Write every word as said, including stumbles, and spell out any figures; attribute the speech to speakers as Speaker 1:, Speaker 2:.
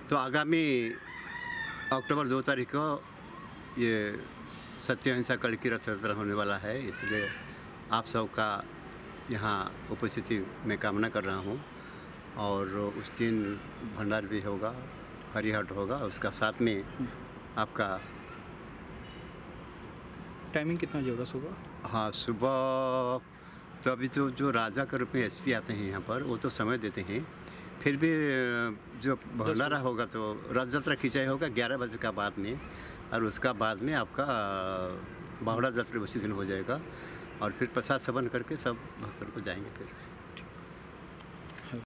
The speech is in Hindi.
Speaker 1: तो आगामी अक्टूबर दो तारीख को ये सत्य अहिंसा कल की रथ यात्रा होने वाला है, इसलिए आप सबका यहाँ उपस्थिति मैं कामना कर रहा हूँ। और उस दिन भंडार भी होगा, हरिहट होगा, उसका साथ में आपका
Speaker 2: टाइमिंग कितना बजे होगा सुबह?
Speaker 1: हाँ, सुबह तो अभी तो जो राजा के रूप में एसपी आते हैं यहाँ पर, वो तो समय देते हैं। फिर भी जो भंडारा होगा तो रथ यात्रा खिंचाई होगा ग्यारह बजे का बाद में, और उसका बाद में आपका बावड़ा यात्रा उसी दिन हो जाएगा। और फिर प्रसाद सेवन करके सब भक्तों को जाएंगे फिर।